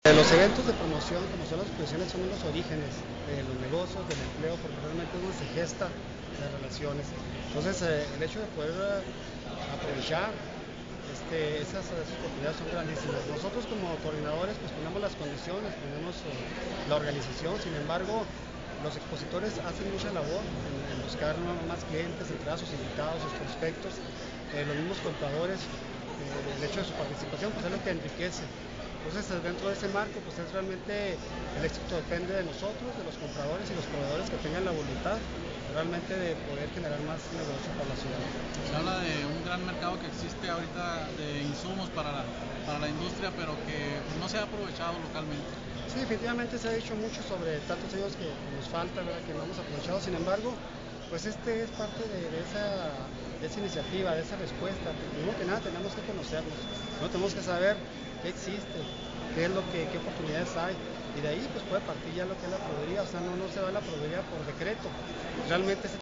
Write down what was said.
Los eventos de promoción, como son las exposiciones, son los orígenes de los negocios, del empleo, porque realmente es donde se gesta las relaciones. Entonces, el hecho de poder aprovechar esas oportunidades son grandísimas. Nosotros como coordinadores pues ponemos las condiciones, ponemos la organización, sin embargo, los expositores hacen mucha labor en buscar más clientes, entrar a sus invitados, sus prospectos, los mismos compradores, el hecho de su participación pues es lo que enriquece. Entonces, dentro de ese marco, pues es realmente el éxito depende de nosotros, de los compradores y los proveedores que tengan la voluntad realmente de poder generar más negocio para la ciudad. Se habla de un gran mercado que existe ahorita de insumos para la industria, pero que no se ha aprovechado localmente. Sí, definitivamente se ha dicho mucho sobre tantos años que nos falta, ¿verdad? Que no hemos aprovechado. Sin embargo, pues es parte de esa iniciativa, de esa respuesta. Primero que nada tenemos que conocernos, no tenemos que saber qué existe, qué oportunidades hay, y de ahí pues puede partir ya lo que es la proveeduría. O sea, no se va a la proveeduría por decreto. Realmente